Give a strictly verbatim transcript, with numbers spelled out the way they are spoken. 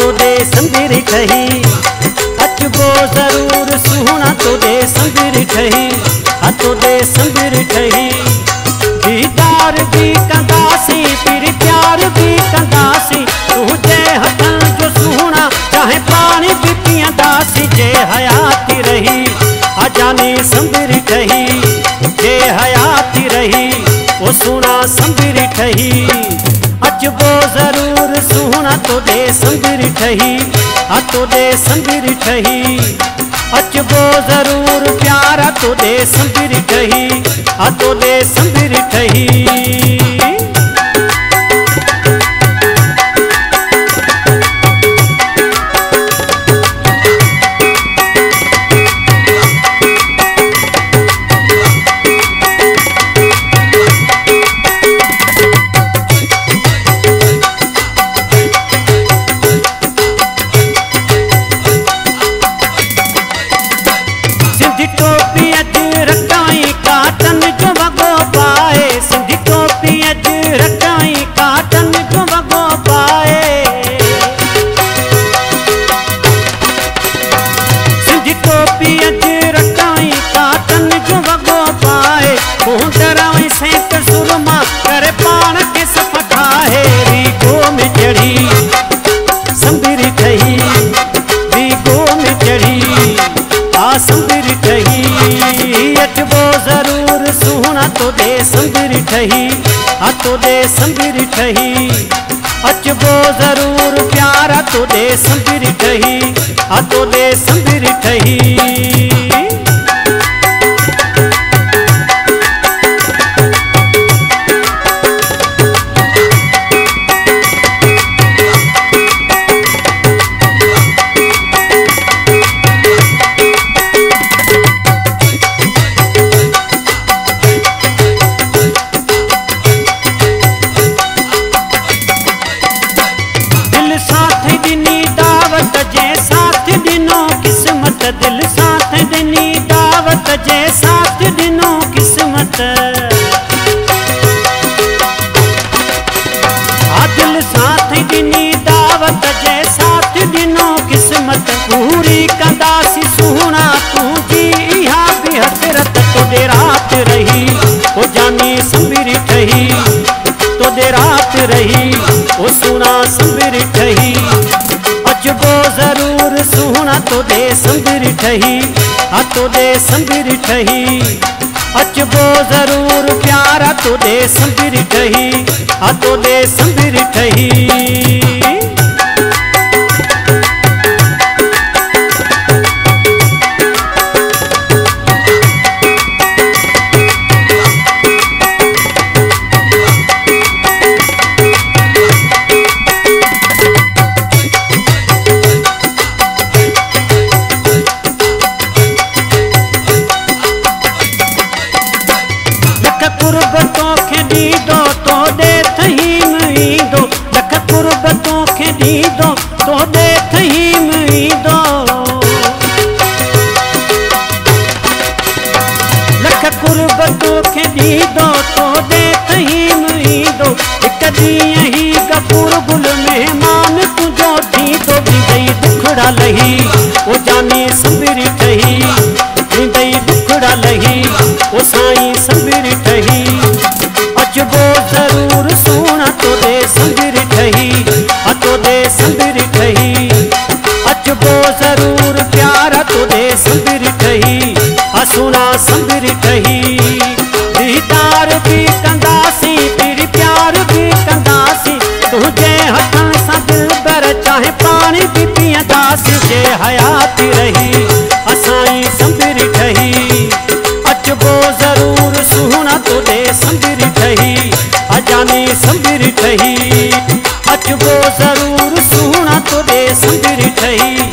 तो दे संदिर ठही अचबो जरूर सुहना तो दे संदिर ठही तो दे संदिर ठही दीदार भी कंदासी फिर प्यार भी कंदासी तुझे हथन जो सुहना चाहे पानी भी पियंदासी जे हयाती रही अजानी संदिर ठही जे हयाती रही वो सुना संदिर ठही अचबो जरूर सुहना तो दे संदिर ठही तो दे संदिर ठही अचबो जरूर प्यारा तो दे संदिर ठही तो दे संदिर ठही तो दे संदिर ठही तो दे संदिर ठही अचबो जरूर प्यारा तो दे संदिर ठही तो दे संदिर ठही दिल साथ दिनी दावत जे साथ दिनो किस्मत आ दिल साथ दिनी दावत जे साथ दिनो किस्मत पूरी कंदासी सुहना तू जी इहा भी हसरत तो दे रात रही वो जानी संबिर ठही तो दे रात रही वो सुना संबिर ठही अचबो जरूर सुहना तो दे संदिर ठही तो दे संदिर ठही अचबो जरूर प्यारा तो दे संदिर ठही तो दे संदिर ठही कुर्बतों के दी दो तो दे थही मुई दो लख कुर्बतों के दी दो तो दे थही मुई दो लख कुर्बतों के दी दो तो दे थही मुई दो एक दी यही गफूर गुल मेहमान तुझो थी तो भी गई दुखड़ा लही वो जानी संबिर ठही गई दुखड़ा लही वो साई संबिर ठही अचबो जरूर सुना तो दे संबिर ठही तो दे संबिर ठही अचबो जरूर प्यारा तो दे संबिर ठही सुना संबिर ठही दीदार भी कंदासी फिर प्यार भी कंदासी तुझे हथन सा दिल बर चाहे पानी भी पियंदासी जे हयाती रही असाई संबिर ठही अचबो जरूर सुहना तो दे संबिर ठही अजानी संबिर ठही अचबो जरूर सुहना तो दे संबिर ठही